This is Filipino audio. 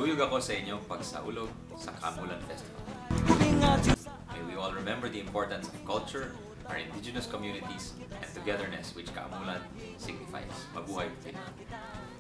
Naguyog ako sa inyong pagsaulog sa Kaamulan Festival. May we all remember the importance of culture, our indigenous communities, and togetherness which Kaamulan signifies. Mabuhay Pilipinas!